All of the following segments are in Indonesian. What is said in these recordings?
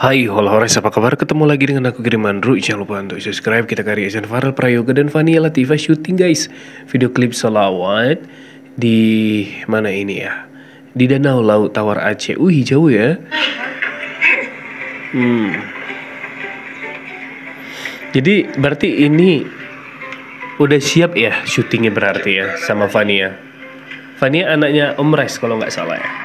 Hai Holores, apa kabar? Ketemu lagi dengan aku Girmandru. Jangan lupa untuk subscribe. Kita karya Izan Farel Prayoga dan Fania Latifah syuting guys. Video klip solawat di mana ini ya? Di Danau Laut Tawar Aceh. Hijau ya. Jadi berarti ini udah siap ya syutingnya berarti ya sama Fania. Fania anaknya Om Res kalau nggak salah ya.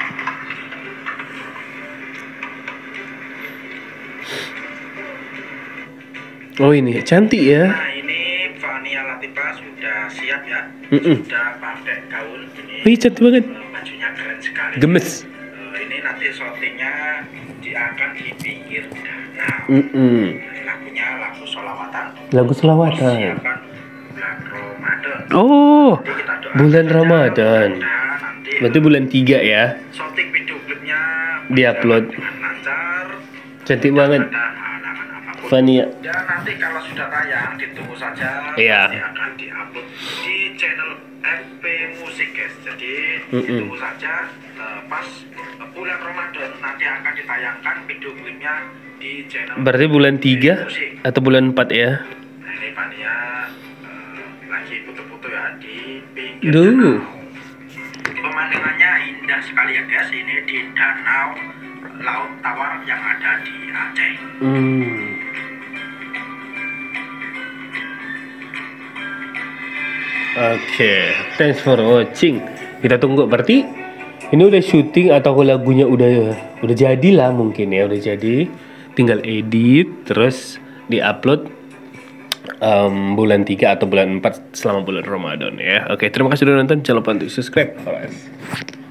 Oh ini cantik ya. Nah ini Fania Latifah sudah siap ya. Sudah pakai gaun ini. Wih cantik banget. Bajunya keren sekali. Gemes. Ini nanti syutingnya akan di pinggir danau. Lagunya lagu solawatan. Lagu selawatan. Persiapan bulan Ramadan. Oh, Jadi kita doakan bulan saja Ramadan. nanti Berarti bulan 3 ya. syuting video klipnya Diupload. dengan lancar. Cantik Tidak banget. ada halangan apapun. Fania. Ya nanti kalau sudah tayang ditunggu saja. Iya. Nanti akan diupload di channel FP Musik guys. Jadi ditunggu saja pas bulan Ramadan nanti akan ditayangkan video klipnya di channel. Berarti bulan 3 Musik. atau bulan 4 ya? Nah, ini Fania lagi foto-foto ya di pinggir Duh. danau. Pemandangannya indah sekali ya guys. Ini di danau Laut Tawar yang ada di Aceh. Oke, thanks for watching. Kita tunggu berarti ini udah syuting atau lagunya udah jadi lah mungkin ya, udah jadi. Tinggal edit terus diupload bulan 3 atau bulan 4 selama bulan Ramadan ya. Oke, terima kasih sudah nonton. Jangan lupa untuk subscribe. Alright.